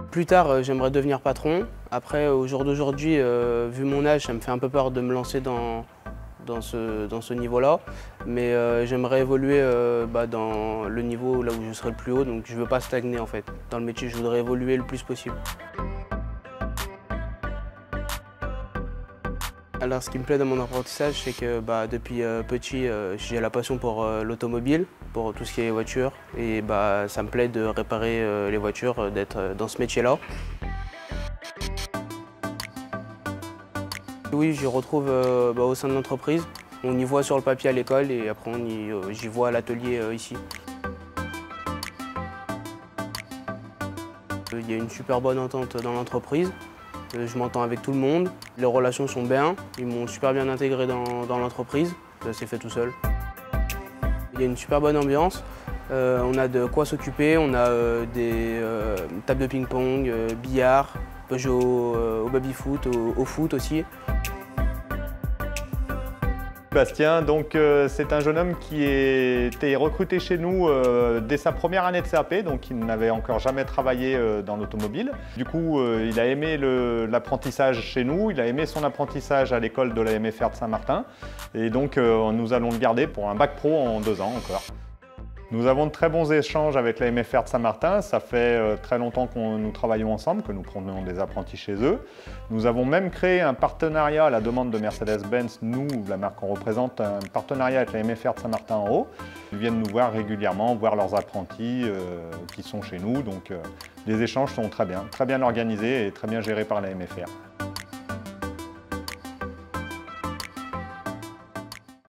Plus tard, j'aimerais devenir patron. Après, au jour d'aujourd'hui, vu mon âge, ça me fait un peu peur de me lancer dans ce niveau-là. Mais j'aimerais évoluer dans le niveau là où je serai le plus haut. Donc je ne veux pas stagner en fait. Dans le métier, je voudrais évoluer le plus possible. Alors ce qui me plaît dans mon apprentissage, c'est que depuis petit, j'ai la passion pour l'automobile, pour tout ce qui est voiture. Et ça me plaît de réparer les voitures, d'être dans ce métier-là. Oui, j'y retrouve au sein de l'entreprise. On y voit sur le papier à l'école et après j'y vois à l'atelier ici. Il y a une super bonne entente dans l'entreprise. Je m'entends avec tout le monde. Les relations sont bien. Ils m'ont super bien intégré dans l'entreprise. Ça s'est fait tout seul. Il y a une super bonne ambiance. On a de quoi s'occuper. On a des tables de ping-pong, billard, on peut jouer au baby-foot, au foot aussi. Bastien, donc c'est un jeune homme qui a été recruté chez nous dès sa première année de CAP, donc il n'avait encore jamais travaillé dans l'automobile. Du coup, il a aimé l'apprentissage chez nous, il a aimé son apprentissage à l'école de la MFR de Saint-Martin. Et donc nous allons le garder pour un bac pro en 2 ans encore. Nous avons de très bons échanges avec la MFR de Saint-Martin. Ça fait très longtemps que nous travaillons ensemble, que nous prenons des apprentis chez eux. Nous avons même créé un partenariat à la demande de Mercedes-Benz, nous, la marque qu'on représente, un partenariat avec la MFR de Saint-Martin en haut. Ils viennent nous voir régulièrement, voir leurs apprentis qui sont chez nous. Donc les échanges sont très bien organisés et très bien gérés par la MFR.